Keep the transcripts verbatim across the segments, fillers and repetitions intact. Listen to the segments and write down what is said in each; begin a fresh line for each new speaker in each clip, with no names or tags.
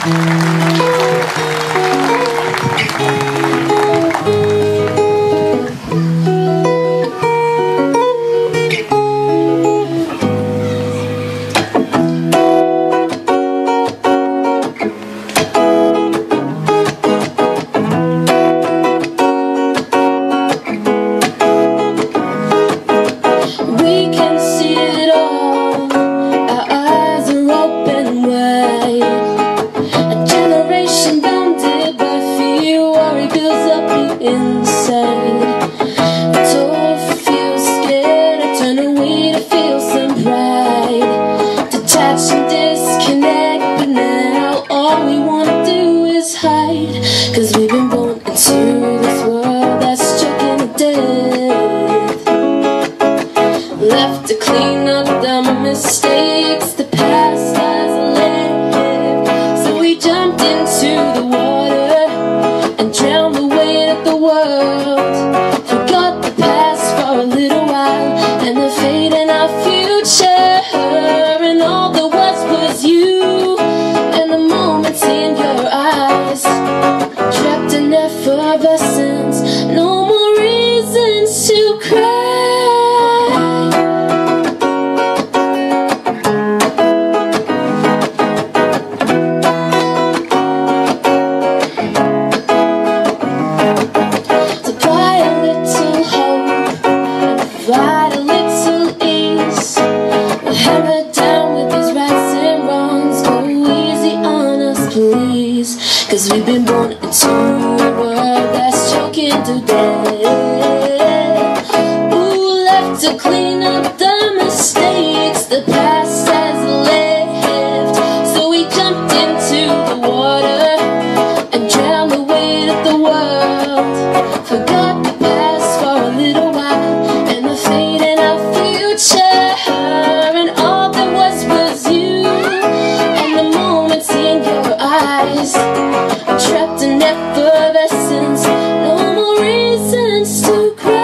Inside, don't feel scared. I turn away to feel some pride. Detach and disconnect, but now all we wanna do is hide. Cause we've been born into this world that's choking to death, left to clean up the mistakes the past has left. So we jumped into the water and drowned the weight of the world. Forgot the past for a little while and the fate in our future. And all there was was you and the moments in your eyes. Trapped in effervescence, no more reasons to cry. Provide a little ease. We'll hammer down with these rights and wrongs. Go easy on us, please. Cause we've been born into a world that's choking to death. Ooh, left to clean up the mistakes the past has left. So we jumped into the water and drowned the weight of the world. Forgot the past for a little while and the fate in our future. And all there was was you and the moments in your eyes. Trapped in effervescence, no more reasons to cry.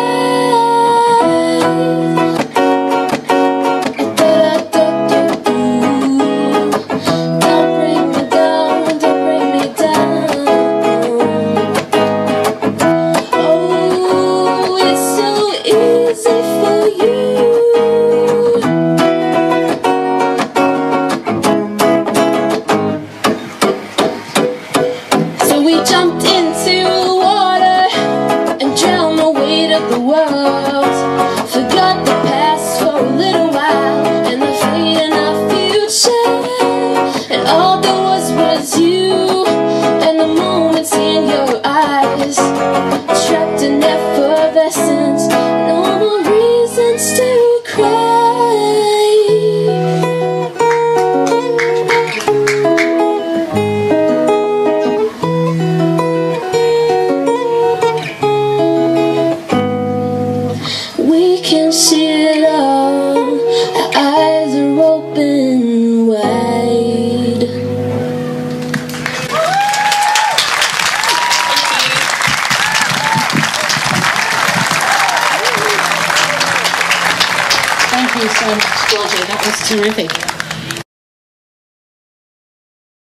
Don't bring me down, don't bring me down. Oh, it's so easy for you. So we jumped into the water and drowned the weight of the world. Forgot the past for a little while and the fate in our future. And all there was was you and the moments in your eyes. Trapped in effervescence, no more reasons to cry. We can see it all, our eyes are open wide.
Thank you so much, Georgie. That was terrific.